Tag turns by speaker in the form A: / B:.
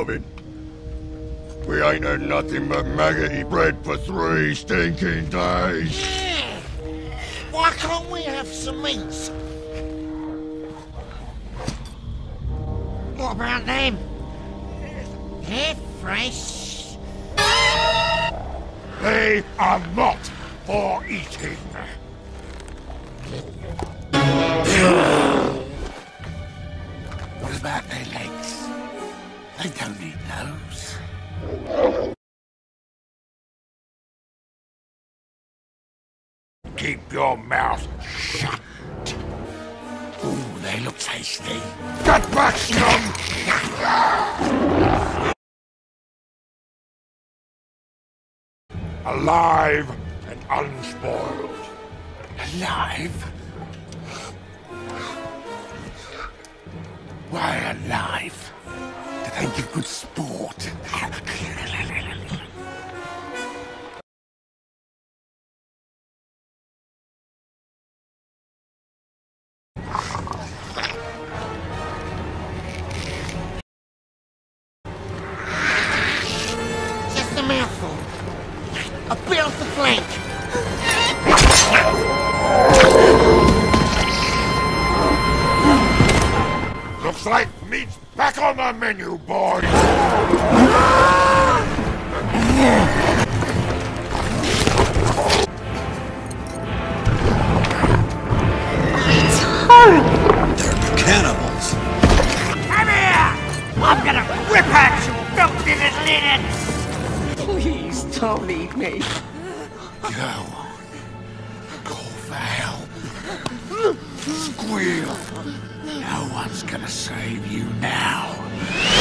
A: coming. We ain't had nothing but maggoty bread for 3 stinking days.
B: Why can't we have some meat? What about them? They're fresh.
A: They are not for eating.
B: What about their legs? They don't need those.
A: Keep your mouth shut.
B: Ooh, they look tasty.
A: Get back, scum! Alive and unspoiled.
B: Alive? Why alive? Do they give good sport? Just a mouthful. A bit off the flank.
A: Looks like meat's back on the menu, boys!
C: It's horrible. They're cannibals.
B: Come here! I'm gonna rip out your filthy little innards!
D: Please don't eat me.
B: Go on. Call for help. Squeal. No one's gonna save you now.